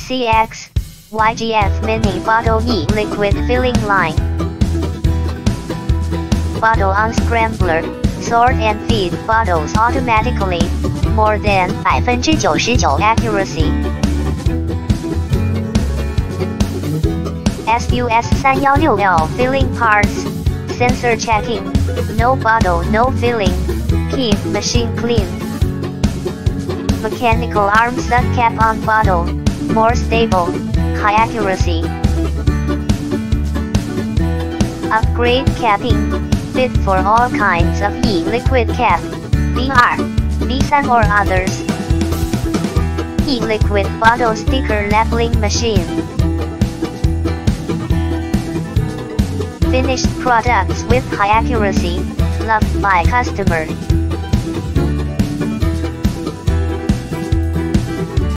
CX-YGF Mini Bottle E-Liquid Filling Line. Bottle unscrambler, sort and feed bottles automatically, more than 99% accuracy. SUS316L filling parts, sensor checking, no bottle no filling, keep machine clean. Mechanical arm set cap on bottle, more stable, high accuracy. Upgrade capping, fit for all kinds of e-liquid cap, VR, V3 or others. E-liquid bottle sticker labeling machine. Finished products with high accuracy, loved by customer.